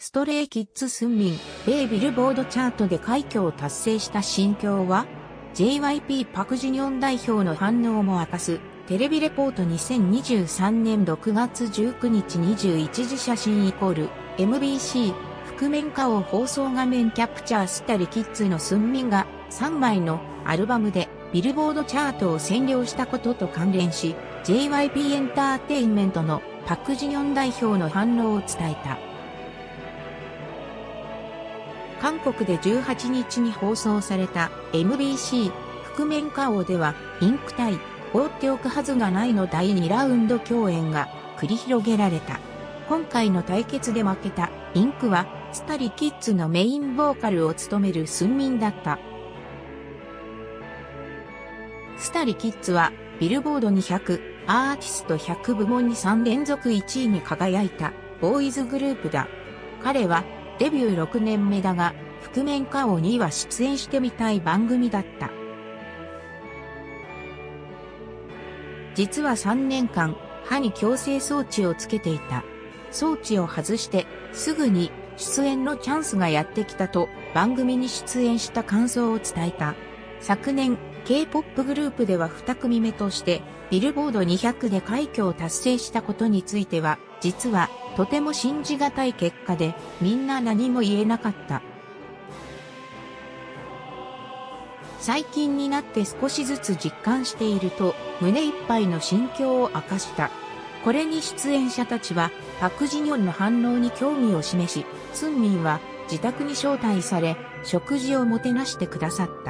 ストレイキッズスンミン、米ビルボードチャートで快挙を達成した心境は？ JYP パクジニョン代表の反応も明かす、テレビレポート2023年6月19日21時写真=MBC、覆面化を放送画面キャプチャースタリキッズのスンミンが3枚のアルバムでビルボードチャートを占領したことと関連し、JYP エンターテインメントのパクジニョン代表の反応を伝えた。韓国で18日に放送された MBC 覆面化王ではインク対放っておくはずがないの第2ラウンド共演が繰り広げられた。今回の対決で負けたインクはスタリキッズのメインボーカルを務めるスンミンだった。スタリキッズはビルボード200アーティスト100部門に3連続1位に輝いたボーイズグループだ。彼はデビュー6年目だが、覆面化王には出演してみたい番組だった。実は3年間、歯に矯正装置をつけていた。装置を外して、すぐに出演のチャンスがやってきたと、番組に出演した感想を伝えた。昨年、K-POP グループでは2組目として、ビルボード200で快挙を達成したことについては、実はとても信じがたい結果で、みんな何も言えなかった。最近になって少しずつ実感していると、胸いっぱいの心境を明かした。これに出演者たちは、パクジニョンの反応に興味を示し、スンミンは自宅に招待され、食事をもてなしてくださった。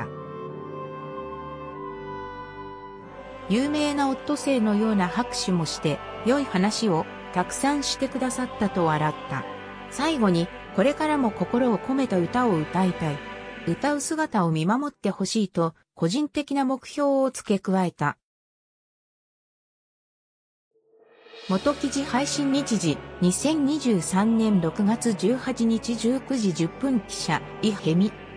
有名なオットセイのような拍手もして、良い話をたくさんしてくださったと笑った。最後に、これからも心を込めた歌を歌いたい。歌う姿を見守ってほしいと、個人的な目標を付け加えた。元記事配信日時、2023年6月18日19時10分記者、イ・ヘミ。